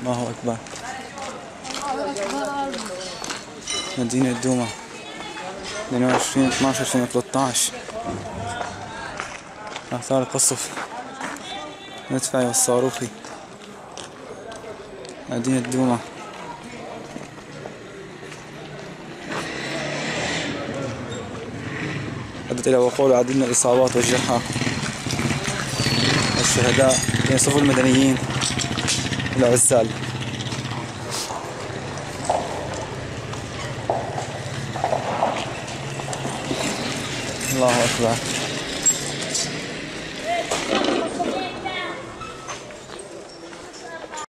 الله أكبر. مدينة دوما 22/12/2013. آثار القصف المدفعي والصاروخي. مدينة دوما. أدت إلى وقوع العديد من الإصابات والجرحى والشهداء بين صفوف المدنيين والعزال. الله أكبر.